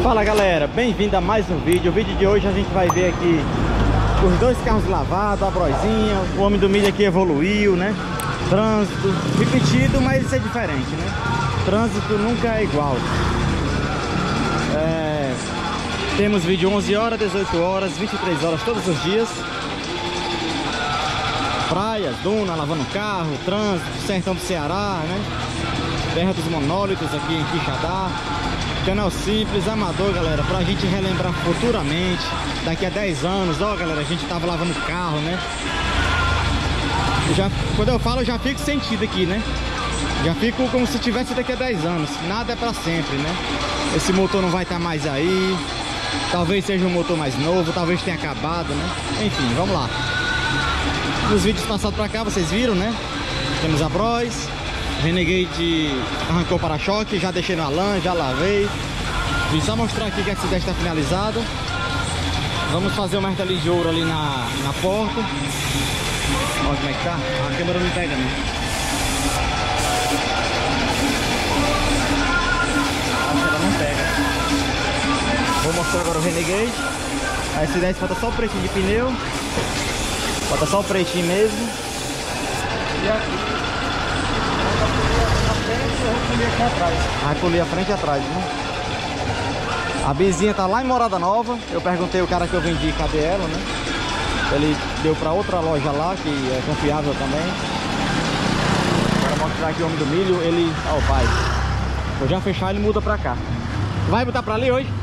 Fala galera, bem-vindo a mais um vídeo. O vídeo de hoje a gente vai ver aqui os dois carros lavados, a broizinha. O homem do milho aqui evoluiu, né? Trânsito, repetido, mas isso é diferente, né? Trânsito nunca é igual. Temos vídeo 11 horas, 18 horas, 23 horas todos os dias. Praias, duna, lavando carro, trânsito, sertão do Ceará, né? Terra dos monólitos aqui em Quixadá. Canal simples, amador, galera, pra gente relembrar futuramente, daqui a 10 anos, ó galera, a gente tava lavando carro, né? Quando eu falo, eu já fico sentido aqui, né? Já fico como se tivesse daqui a 10 anos, nada é pra sempre, né? Esse motor não vai estar mais aí, talvez seja um motor mais novo, talvez tenha acabado, né? Enfim, vamos lá. Nos vídeos passados pra cá, vocês viram, né? Temos a Bros. Renegade arrancou o para-choque, já deixei na lã, já lavei. Vim só mostrar aqui que a acidente está finalizado. Vamos fazer o martelinho de ouro ali na porta. Olha como é que tá. A câmera não pega, né? Acho que ela não pega. Vou mostrar agora o Renegade. A acidente falta só o pretinho de pneu. Falta só o pretinho mesmo. E aqui. Vai polir a frente e atrás, né? A Bizinha tá lá em Morada Nova. Eu perguntei o cara que eu vendi, cadê ela, né? Ele deu pra outra loja lá, que é confiável também. Agora mostrar aqui o homem do milho. Ele... Ó, pai, vou já fechar, ele muda pra cá. Vai botar pra ali hoje?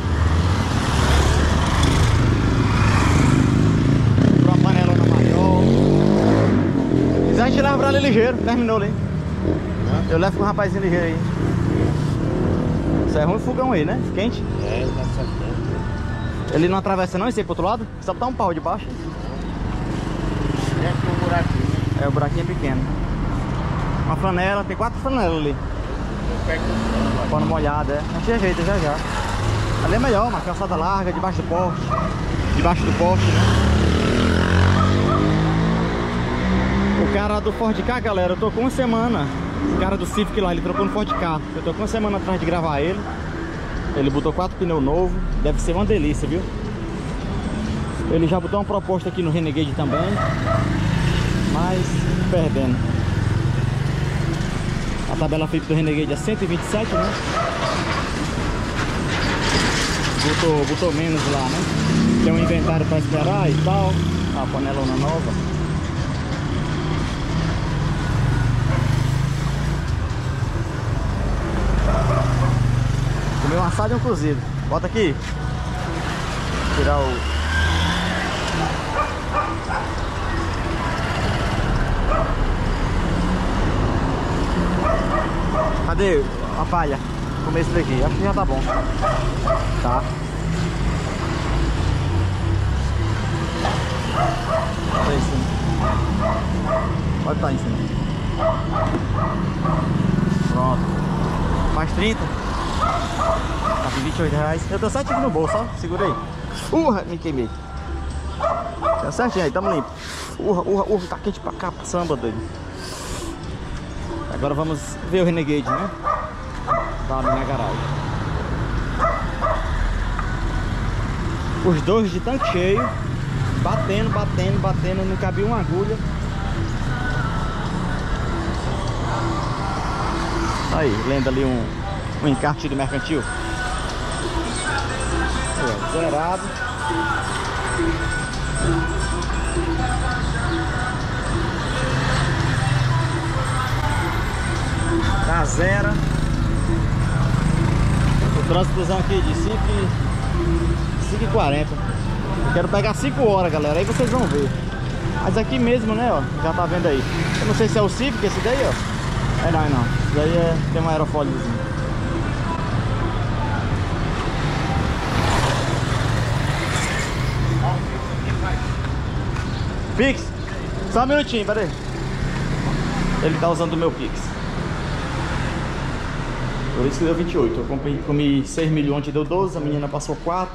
Comprou uma panelona maior. Se quiser a gente leva pra ali ligeiro. Terminou ali. Eu levo com um rapazinho ligeiro aí. Isso é ruim o fogão aí, né? Quente. É, tá certo. Ele não atravessa não esse aí pro outro lado? Só botar um pau de baixo. É aqui um buraquinho. É, o buraquinho é pequeno. Uma flanela, tem 4 flanelas ali. Pano molhado, é. Não tinha jeito, já. Ali é melhor, uma calçada larga, debaixo do poste. Debaixo do poste, né? O cara do Ford Ka, galera, eu tô com uma semana. O cara do Civic lá, ele trocou no Ford Ka. Eu tô com uma semana atrás de gravar ele. Ele botou 4 pneus novos. Deve ser uma delícia, viu? Ele já botou uma proposta aqui no Renegade também. Mas perdendo. A tabela FIP do Renegade é 127, né? Botou menos lá, né? Tem um inventário pra esperar e tal. A panelona nova. Comer um assado e um cozido. Bota aqui. Tirar o... Cadê a palha? Comer isso daqui. Acho que já tá bom. Tá. Bota aí em cima. Pode estar em cima. Pronto. Mais 30. Tá com 28 reais. Eu tô certinho no bolso, ó. Segura aí. Me queimei. Tá certinho aí, tamo limpo. Tá quente pra cá, samba, doido. Agora vamos ver o Renegade, né? Tá na minha garagem. Os dois de tanque cheio. Batendo. Não cabia uma agulha. Aí, lendo ali um encarte do mercantil. Zerado. Tá zero. O trânsitozão aqui de 5h40. Eu quero pegar 5 horas, galera. Aí vocês vão ver. Mas aqui mesmo, né, ó. Já tá vendo aí. Eu não sei se é o Civic esse daí, ó. Não. Isso daí tem um aerofóliozinho. Pix? Só um minutinho, peraí. Ele tá usando o meu Pix. Por isso que deu 28. Eu comi 6 milhões, ontem deu 12. A menina passou 4.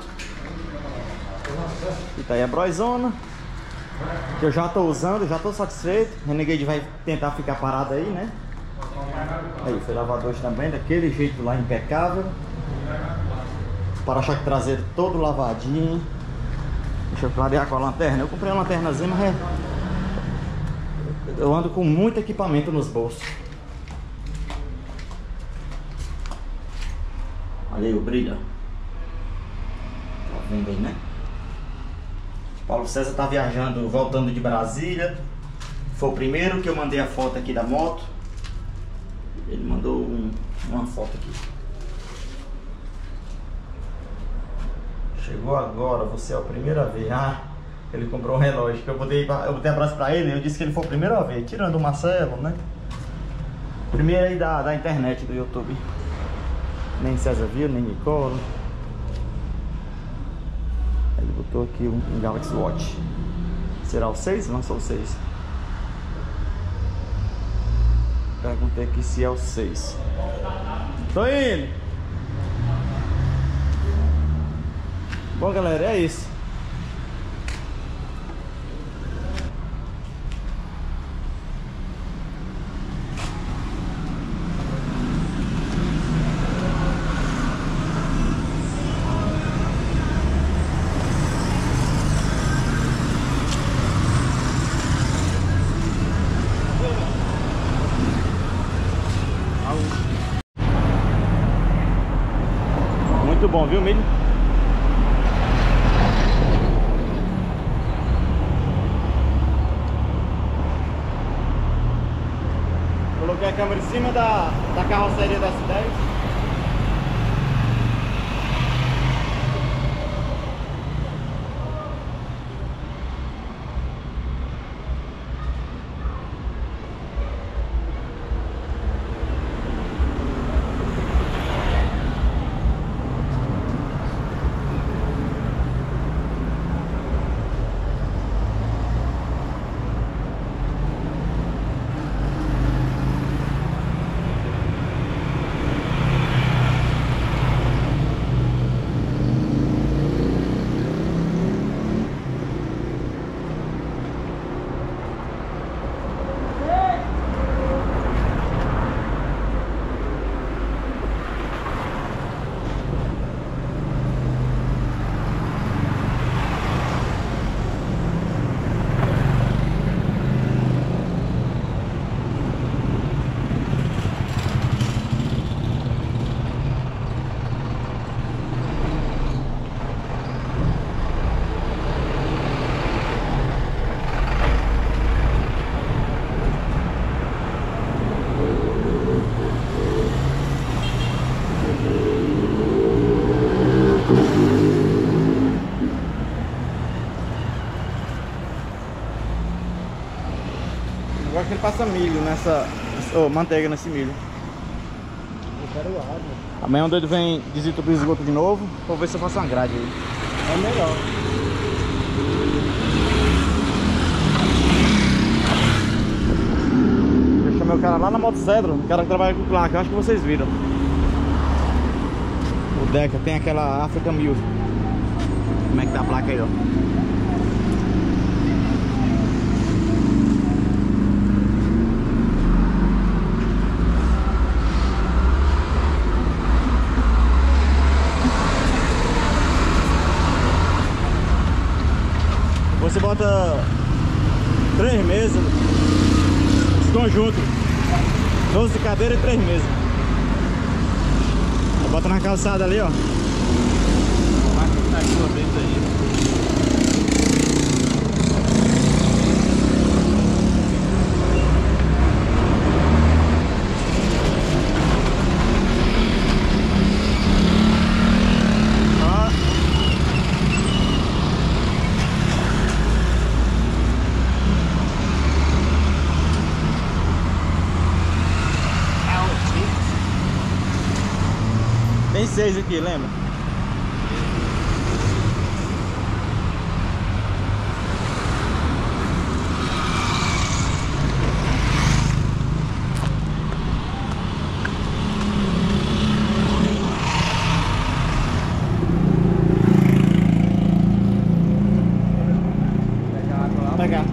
E tá aí a brozona. Que eu já tô usando, já tô satisfeito. Renegade vai tentar ficar parado aí, né? Aí, foi lavado hoje também, daquele jeito lá, impecável. Para-choque traseiro todo lavadinho. Deixa eu clarear com a lanterna. Eu comprei uma lanternazinha, mas eu ando com muito equipamento nos bolsos. Olha aí o brilho. Tá vendo aí, né? Paulo César tá viajando, voltando de Brasília. Foi o primeiro que eu mandei a foto aqui da moto. Ele mandou uma foto aqui. Chegou agora, você é a primeira vez. Ah, ele comprou um relógio que eu botei abraço pra ele. Eu disse que ele foi a primeira vez, tirando o Marcelo, né? Primeiro aí da internet, do YouTube. Nem César viu, nem Nicola. Ele botou aqui um Galaxy Watch. Será o 6? Lançou o 6. Perguntei aqui se é o 6. Tô indo! Bom, galera, é isso. Muito bom, viu, milho? Coloquei a câmera em cima da carroceria da S10. Eu acho que ele passa milho nessa... manteiga nesse milho. Eu quero água. Amanhã o doido vem desentupir o esgoto de novo. Vou ver se eu faço uma grade aí. É melhor. Eu chamei o cara lá na Motocedro, o cara que trabalha com placa, eu acho que vocês viram. O Deca tem aquela African Mil. Como é que tá a placa aí, ó? Você bota 3 mesas, esse conjunto, 12 cadeiras e 3 mesas. Bota na calçada ali, ó. Vai ficar aqui uma vez aí. Tem 6 aqui, lembra? Pegar.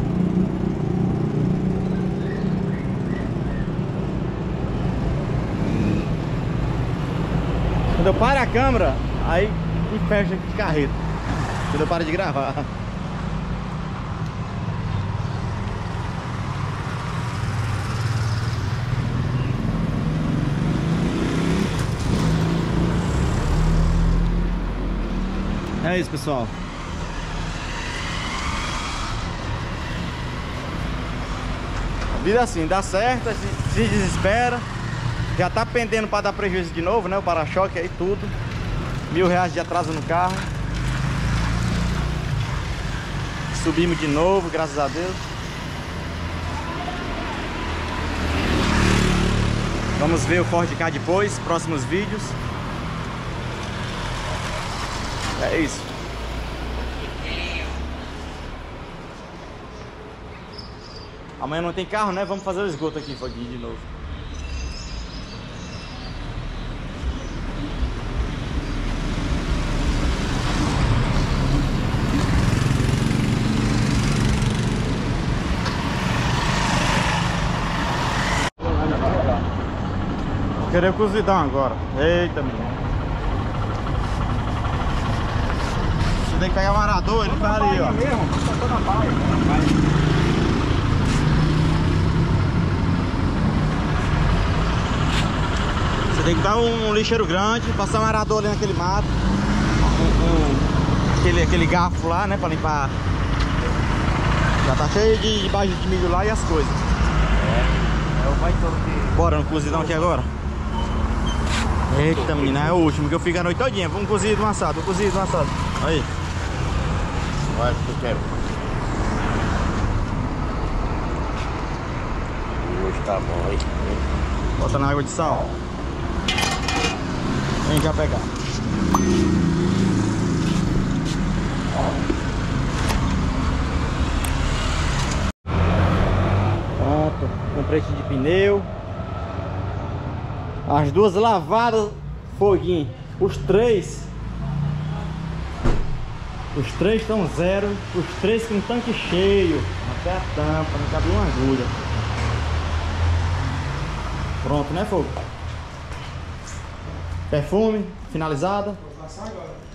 Quando eu paro a câmera, aí e fecha de carreta. Quando eu paro de gravar. É isso, pessoal. A vida é assim, dá certo, se desespera. Já tá pendendo para dar prejuízo de novo, né? O para-choque aí, tudo. R$1000 de atraso no carro. Subimos de novo, graças a Deus. Vamos ver o Ford Ka depois, próximos vídeos. É isso. Amanhã não tem carro, né? Vamos fazer o esgoto aqui, Foguinho, de novo. Vou querer cozidão agora. Eita, menino. Se tem que pegar o arador, ele tá ali, ó. Você tem que dar um lixeiro grande, passar um arador ali naquele mato. Aquele garfo lá, né, pra limpar. Já tá cheio de baixa de milho lá e as coisas. É o mais todo que... Bora no cozidão aqui agora. Eita, menina, é o último que eu fico a noite todinha. Vamos cozido, um assado, cozido, um assado. Aí. Olha o que eu quero. Hoje tá bom aí. Bota na água de sal. Vem cá pegar. Pronto, comprei de pneu. As duas lavadas, Foguinho. Os três estão zero. Os três com tanque cheio. Até a tampa, não cabe uma agulha. Pronto, né, Fogo? Perfume, finalizada. Vou passar agora.